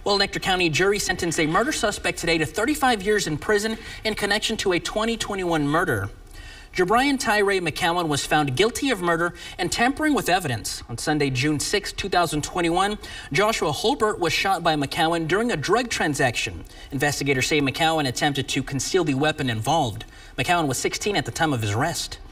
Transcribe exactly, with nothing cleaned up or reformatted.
Well, an Ector County jury sentenced a murder suspect today to thirty-five years in prison in connection to a twenty twenty-one murder. Jha'breion Tyrae McCowan was found guilty of murder and tampering with evidence. On Sunday, June sixth, two thousand twenty-one, Joshua Holbert was shot by McCowan during a drug transaction. Investigators say McCowan attempted to conceal the weapon involved. McCowan was sixteen at the time of his arrest.